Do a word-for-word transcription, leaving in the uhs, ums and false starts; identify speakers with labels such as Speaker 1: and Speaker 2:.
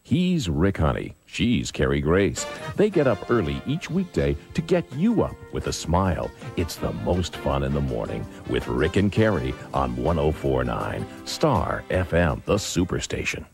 Speaker 1: He's Rick Honey. She's Kerry Grace. They get up early each weekday to get you up with a smile. It's the most fun in the morning with Rick and Kerry on one oh four point nine Star F M, the Superstation.